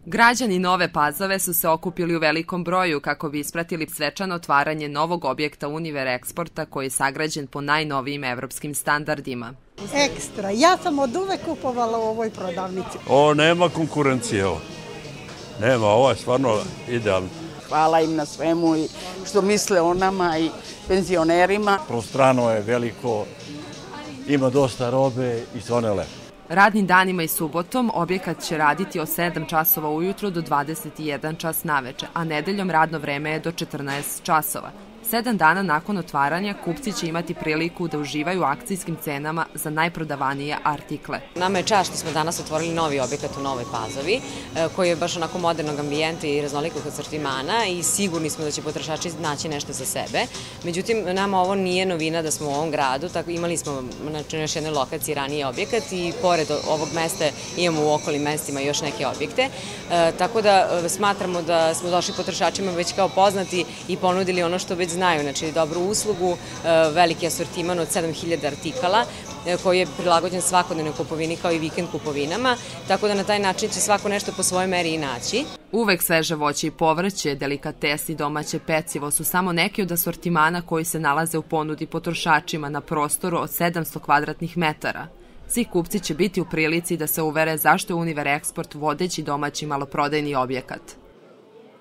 Građani Nove Pazove su se okupili u velikom broju kako bi ispratili svečano otvaranje novog objekta Univer Eksporta koji je sagrađen po najnovijim evropskim standardima. Ekstra. Ja sam od uvek kupovala u ovoj prodavnici. Nema konkurencije. Nema, ovo je stvarno idealno. Hvala im na svemu i što misle o nama i penzionerima. Prostrano je veliko, ima dosta robe i stvarno je lepo. Radnim danima i subotom objekat će raditi od 7 časova ujutro do 21 čas naveče, a nedeljom radno vreme je do 14 časova. 7 dana nakon otvaranja kupci će imati priliku da uživaju u akcijskim cenama za najprodavanije artikle. Nama je čast što smo danas otvorili novi objekat u Novoj Pazovi, koji je baš onako modernog ambijenta i raznolikog asortimana i sigurni smo da će potrošači naći nešto za sebe. Međutim, nama ovo nije novina da smo u ovom gradu, tako imali smo na još jednoj lokaciji ranije objekat i pored ovog mesta imamo u okolnim mestima još neke objekte. Tako da smatramo da smo došli potrošačima već kao poznati i ponudili ono što već znaju, znači dobru uslugu, veliki asortiman od 7000 artikala koji je prilagođen svakodnevnoj kupovini kao i vikend kupovinama, tako da na taj način će svako nešto po svojoj meri i naći. Uvek sveže voće i povrće, delikatesi, domaće pecivo su samo neki od asortimana koji se nalaze u ponudi potrošačima na prostoru od 700 kvadratnih metara. Svi kupci će biti u prilici da se uvere zašto je Univer Eksport vodeći domaći maloprodajni objekat.